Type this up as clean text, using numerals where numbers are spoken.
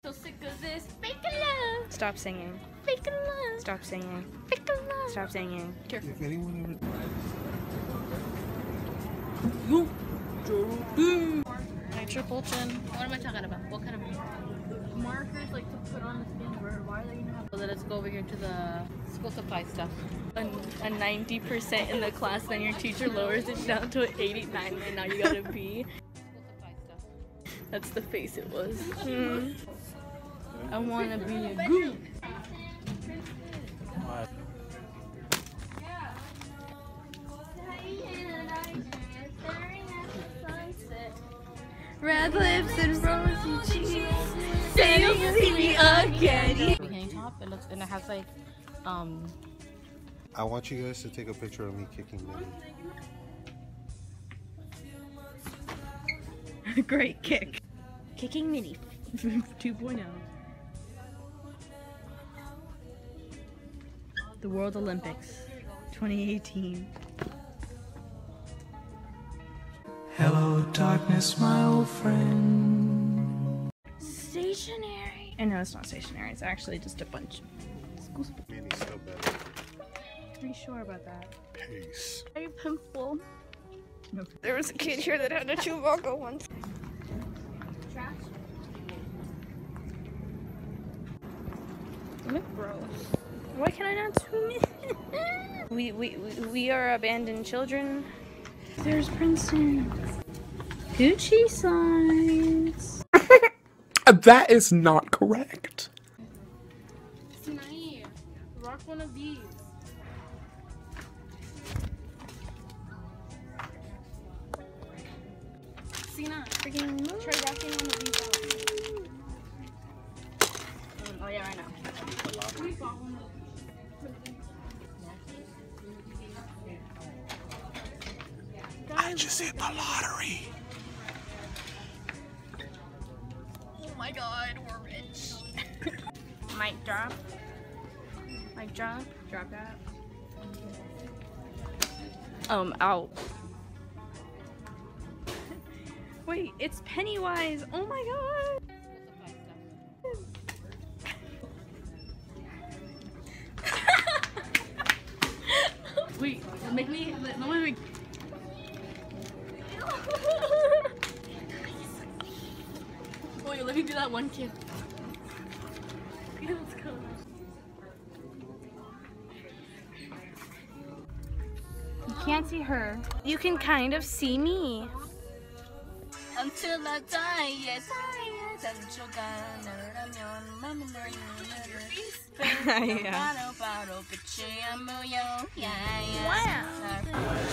So sick of this fake love. Stop singing. Fake love. Stop singing. Fake love. Stop singing. Careful. If anyone Triple chin. What am I talking about? What kind of markers like to put on the skin? Why do they even have? So let's go over here to the school supply stuff. A 90% in the class, then your teacher lowers it down to an 89, and now you got a B. School supply stuff. That's the face it was. I wanna be a goon. Red lips and rosy cheeks. Say you'll see me again. Bikini top. It looks and it has like I want you guys to take a picture of me kicking Minnie. Great kick. Kicking Minnie 2.0. The World Olympics 2018. Hello, darkness, my old friend. Stationary. I know it's not stationary. It's actually just a bunch of school supplies. Minnie's still better. Are you sure about that? Peace. Are you pimple? No. There was a kid here that had a Chewbacca once. trash. Look gross. Why can I not swim in? we are abandoned children. There's Princeton. Gucci signs. That is not correct. Sinai, rock one of these. Sina, Freaking try rocking one of these out. oh yeah, I know. We bought one of I just hit the lottery. Oh my god, we're rich. Mic drop. Mic drop. Drop that. Out. Wait, it's Pennywise. Oh my god. Wait, make me. No, wait. Wait, let me do that one kid. Yeah, let's go. You can't see her. You can kind of see me. Until I die, yes. Yeah. Wow.